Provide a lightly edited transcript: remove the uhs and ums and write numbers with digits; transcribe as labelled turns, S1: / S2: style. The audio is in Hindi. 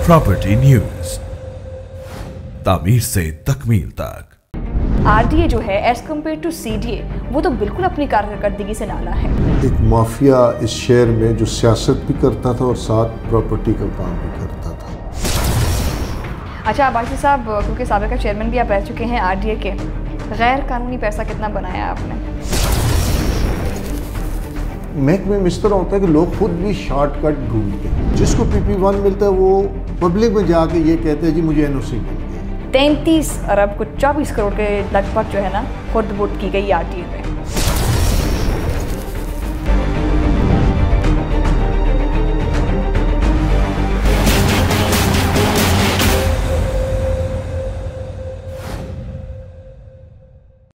S1: प्रॉपर्टी न्यूज, तामीर से तकमील तक।
S2: आरडीए जो है एज कम्पेयर टू सीडीए वो तो बिल्कुल अपनी कारकर्दगी से नाला है।
S3: एक माफिया इस शहर में जो सियासत भी करता था और साथ प्रॉपर्टी का काम भी करता था।
S2: अच्छा आबासी साहब, क्योंकि साबिका चेयरमैन भी आप रह चुके हैं आरडीए के, गैर कानूनी पैसा कितना बनाया आपने?
S3: महकमे में इस तरह होता है कि लोग खुद भी शॉर्टकट ढूंढते हैं। जिसको PP1 मिलता है वो पब्लिक में जाके ये कहते हैं जी मुझे NOC मिल गया।
S2: 33 अरब को 24 करोड़ के लगभग जो है ना खुर्द बुर्द की गई आरटीए पे।